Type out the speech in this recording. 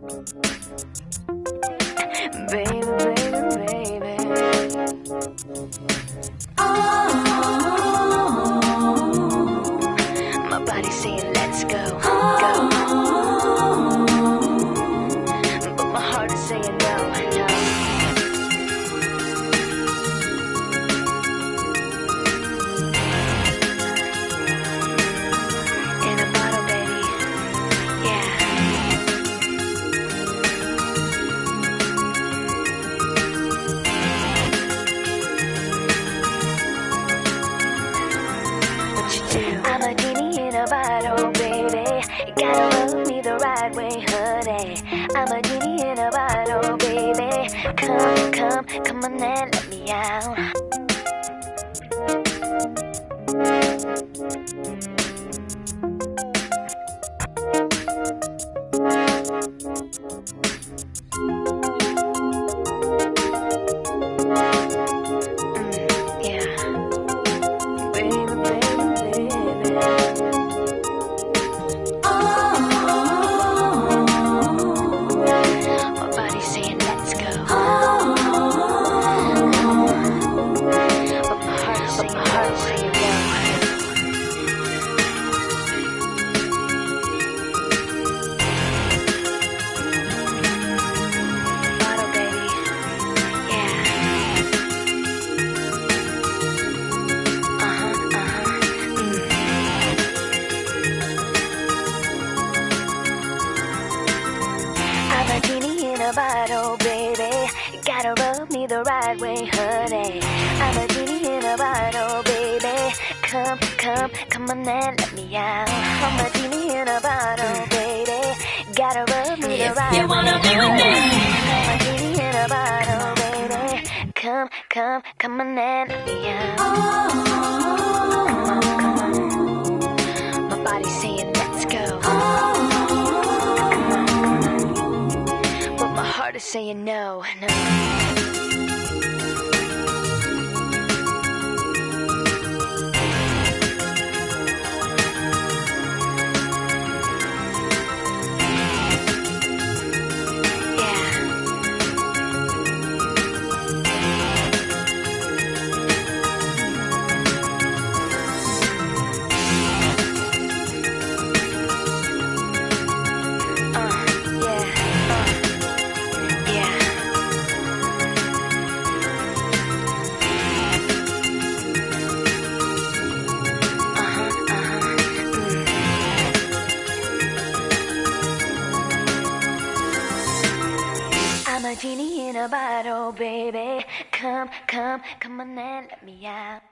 Baby, baby, baby. Oh, my body's saying let's go, go. But my heart is saying no, no. In a bottle, baby. Yeah. I'm a genie in a bottle, baby. You gotta love me the right way, honey. I'm a genie in a bottle, baby. Come, come, come on and let me out. I'm a genie in a bottle, baby. You gotta rub me the right way, honey. I'm a genie in a bottle, baby. Come, come, come on and let me out. I'm a genie in a bottle, baby. Gotta rub me the right way. You wanna be with me? I'm a genie in a bottle, baby. Come, come, come on and let me out. Come on, come on. My body's saying let's go. My heart is saying no, no. I'm a genie in a bottle, baby. Come, come, come on and let me out.